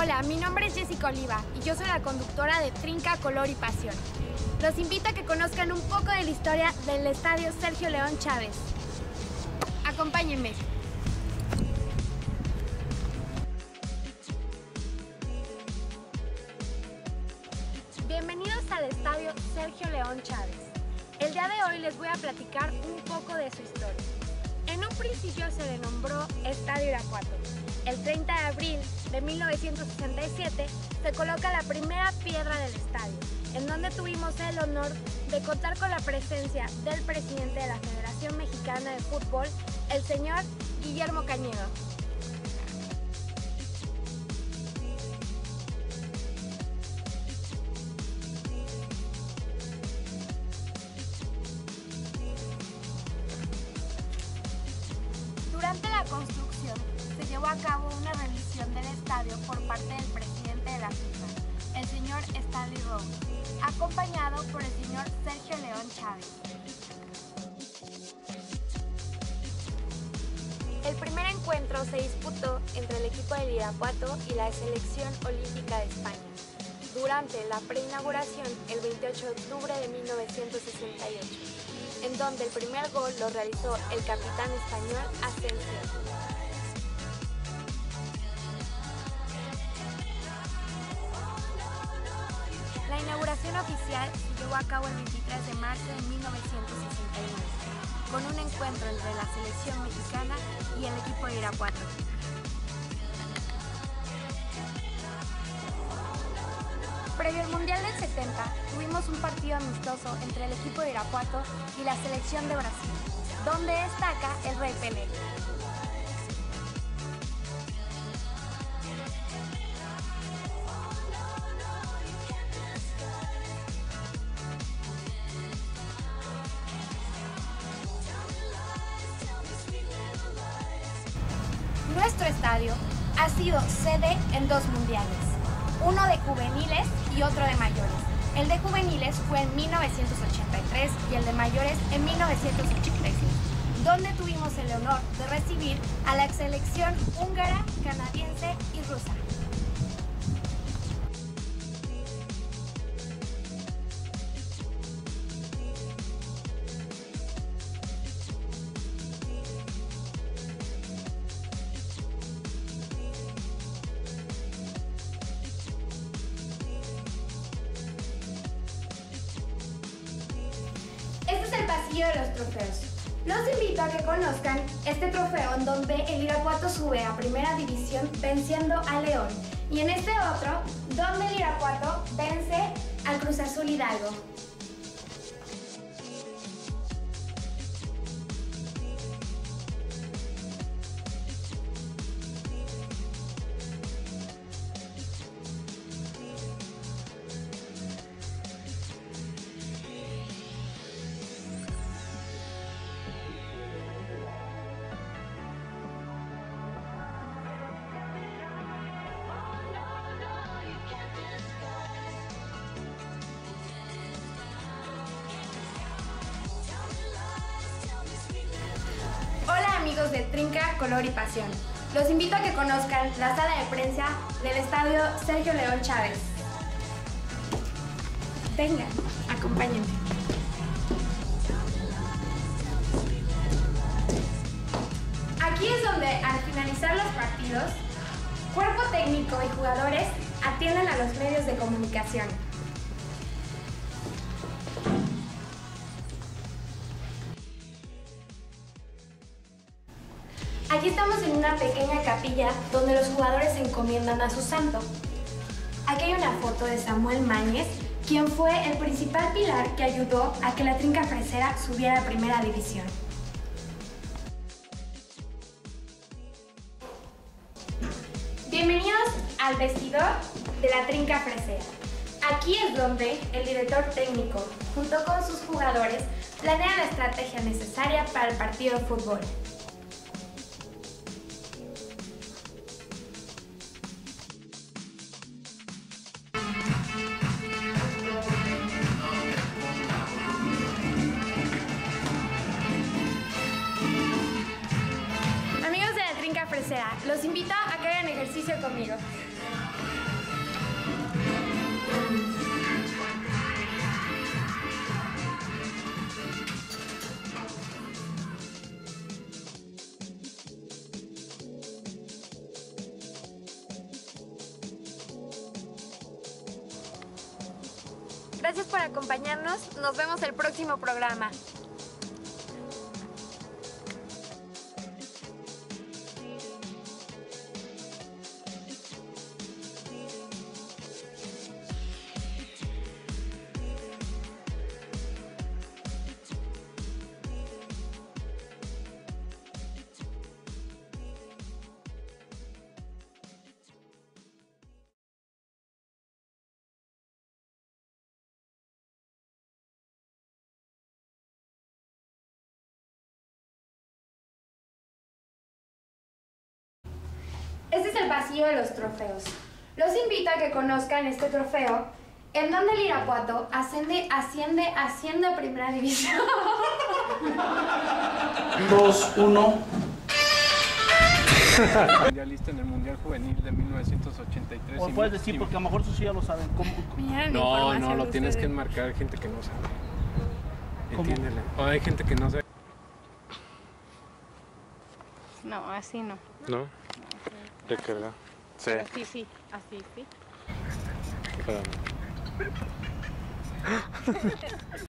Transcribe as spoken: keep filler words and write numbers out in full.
Hola, mi nombre es Jessica Oliva y yo soy la conductora de Trinca, Color y Pasión. Los invito a que conozcan un poco de la historia del Estadio Sergio León Chávez. Acompáñenme. Bienvenidos al Estadio Sergio León Chávez. El día de hoy les voy a platicar un poco de su historia. En un principio se le nombró Estadio Irapuato. El treinta de abril de mil novecientos sesenta y siete se coloca la primera piedra del estadio, en donde tuvimos el honor de contar con la presencia del presidente de la Federación Mexicana de Fútbol, el señor Guillermo Cañedo. Durante la construcción se llevó a cabo una revisión del estadio por parte del presidente de la FIFA, el señor Stanley Rose, acompañado por el señor Sergio León Chávez. El primer encuentro se disputó entre el equipo del Irapuato y la Selección Olímpica de España, durante la preinauguración el veintiocho de octubre de mil novecientos sesenta y ocho. En donde el primer gol lo realizó el capitán español Asensio. La inauguración oficial se llevó a cabo el veintitrés de marzo de mil novecientos sesenta y nueve, con un encuentro entre la selección mexicana y el equipo de Irapuato. Previo al Mundial del setenta, tuvimos un partido amistoso entre el equipo de Irapuato y la selección de Brasil, donde destaca el Rey Pelé. Nuestro estadio ha sido sede en dos mundiales, uno de juveniles y otro de mayores. El de juveniles fue en mil novecientos ochenta y tres y el de mayores en mil novecientos ochenta y seis, donde tuvimos el honor de recibir a la selección húngara, canadiense y rusa. Este es el pasillo de los trofeos. Los invito a que conozcan este trofeo en donde el Irapuato sube a primera división venciendo a León, y en este otro donde el Irapuato vence al Cruz Azul Hidalgo. Amigos de Trinca, Color y Pasión, los invito a que conozcan la sala de prensa del Estadio Sergio León Chávez. Vengan, acompáñenme. Aquí es donde, al finalizar los partidos, cuerpo técnico y jugadores atienden a los medios de comunicación. Aquí estamos en una pequeña capilla donde los jugadores se encomiendan a su santo. Aquí hay una foto de Samuel Mañez, quien fue el principal pilar que ayudó a que la Trinca Fresera subiera a primera división. Bienvenidos al vestidor de la Trinca Fresera. Aquí es donde el director técnico, junto con sus jugadores, planea la estrategia necesaria para el partido de fútbol. Los invito a que hagan ejercicio conmigo. Gracias por acompañarnos. Nos vemos el próximo programa. Este es el pasillo de los trofeos. Los invito a que conozcan este trofeo, en donde el Irapuato asciende, asciende, asciende a primera división. dos, uno. Mundialista en el Mundial Juvenil de mil novecientos ochenta y tres. O puedes decir, porque a lo mejor eso sí ya lo saben. ¿Cómo? No, no, lo tienes que enmarcar, gente que no sabe. Entiéndele. O hay gente que no sabe. No, así no. ¿No? Recarga. Sí. Así sí, así sí. Espérame.